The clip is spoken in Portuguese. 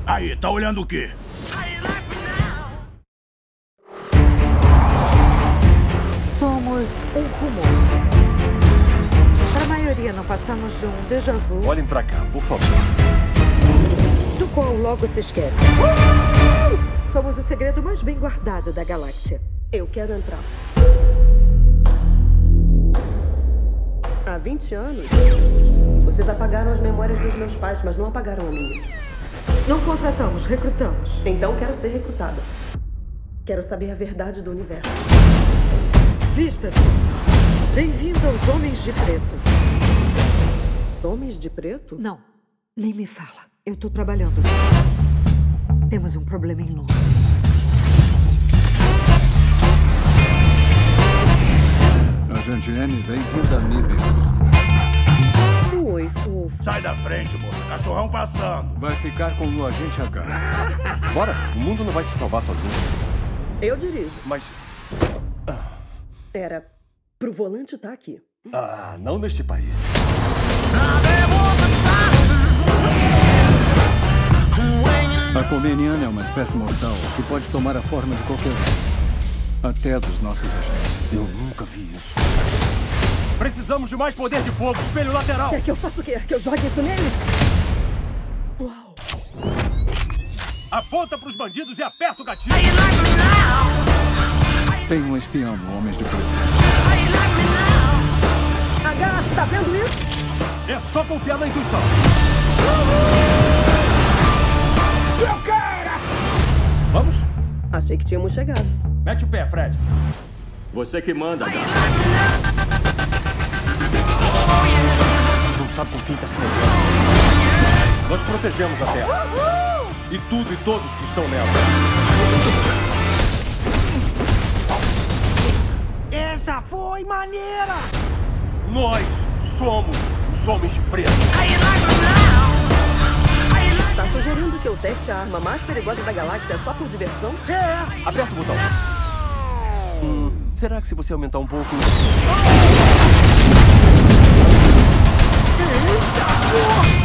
Aí, tá olhando o quê? Somos um rumor. Para a maioria, não passamos de um déjà vu. Olhem pra cá, por favor. Do qual logo se esquece. Somos o segredo mais bem guardado da galáxia. Eu quero entrar. Há 20 anos, vocês apagaram as memórias dos meus pais, mas não apagaram a minha. Não contratamos, recrutamos. Então quero ser recrutada. Quero saber a verdade do universo. Vista-se. Bem-vindo aos Homens de Preto. Homens de preto? Não, nem me fala. Eu tô trabalhando. Temos um problema em Londres. Agente N, bem-vinda a MIB. Oi, fofo. Sai da frente, moça. Cachorrão passando. Vai ficar com o agente H. Bora, o mundo não vai se salvar sozinho. Eu dirijo. Mas... Era pro volante tá aqui. não neste país. A Comeniana é uma espécie mortal que pode tomar a forma de qualquer um. Até dos nossos agentes. Eu nunca vi isso. Precisamos de mais poder de fogo. Espelho lateral. Quer que eu faça o quê? Que eu jogue isso neles? Uau. Aponta pros bandidos e aperta o gatilho. Tem um espião no Homens de Preto. H, tá vendo isso? É só confiar na intuição. Eu quero! Vamos? Achei que tínhamos chegado. Mete o pé, Fred. Você que manda, gata. Não sabe com quem tá se metendo. Nós protegemos a Terra. E tudo e todos que estão nela. Essa foi maneira! Nós somos os Homens de Preto. Tá sugerindo que eu teste a arma mais perigosa da galáxia só por diversão? Aperta o botão. Será que se você aumentar um pouco... Eita, porra!